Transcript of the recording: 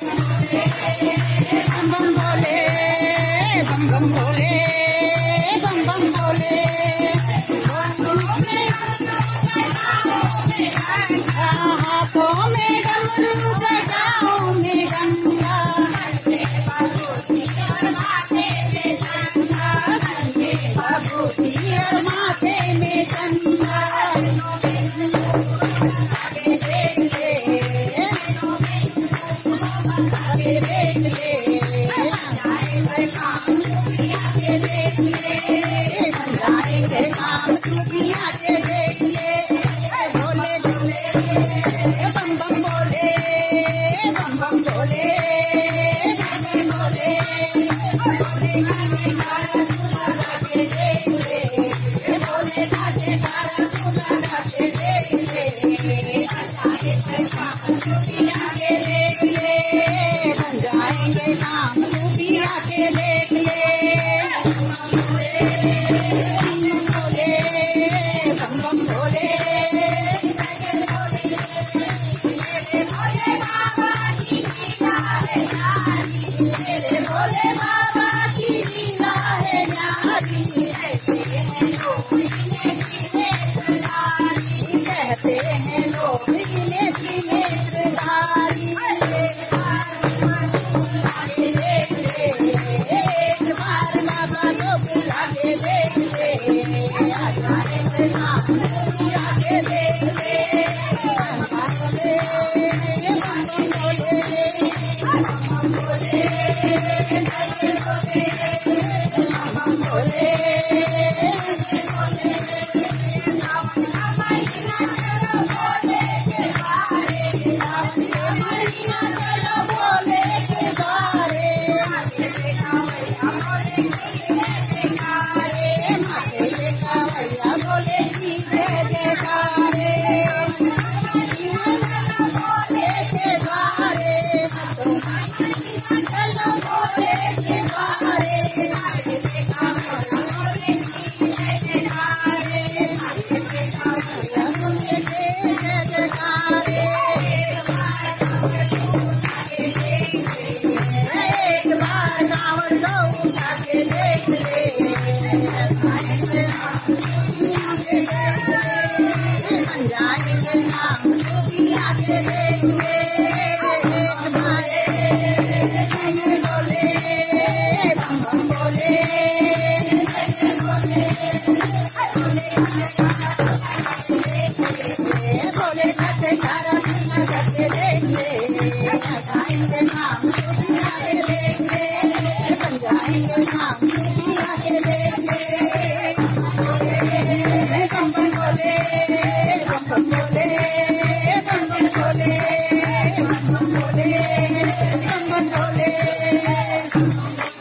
बम भोले बम बम भोले बम बम भोले हाथों में डमरू बजाओ में गंगा और माथे में चंदा देख ले देख ले देख ले जाएंगे काम दुनिया के देख ले भोले बम बम भोले बम बम भोले भोले देख ले भोले नाचे तारा सुना के देख ले दुनिया के देख ले बन जाएंगे काम दुनिया के देख ले भोले बम बम भोले भोले बाबा की लीला है न्यारी कहते हैं लोग गिने गिने त्रिधारी देख ले एक बार बाबा लोग लागे देख ले आगे देख ले Bam bam bole